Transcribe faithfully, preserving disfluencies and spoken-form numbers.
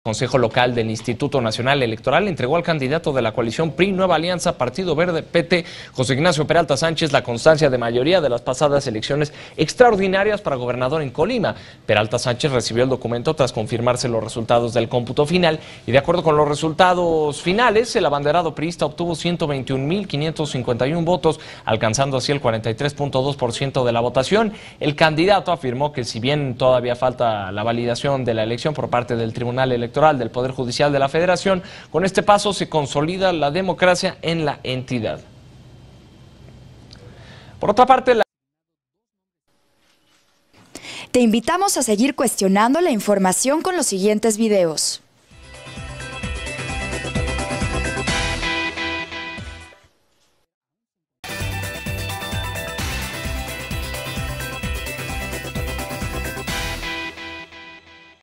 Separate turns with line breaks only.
Consejo Local del Instituto Nacional Electoral entregó al candidato de la coalición P R I Nueva Alianza Partido Verde P T, José Ignacio Peralta Sánchez, la constancia de mayoría de las pasadas elecciones extraordinarias para gobernador en Colima. Peralta Sánchez recibió el documento tras confirmarse los resultados del cómputo final y de acuerdo con los resultados finales, el abanderado priista obtuvo ciento veintiún mil quinientos cincuenta y uno votos, alcanzando así el cuarenta y tres punto dos por ciento de la votación. El candidato afirmó que si bien todavía falta la validación de la elección por parte del Tribunal Electoral del Poder Judicial de la Federación, con este paso se consolida la democracia en la entidad. Por otra parte, la...
Te invitamos a seguir cuestionando la información con los siguientes videos.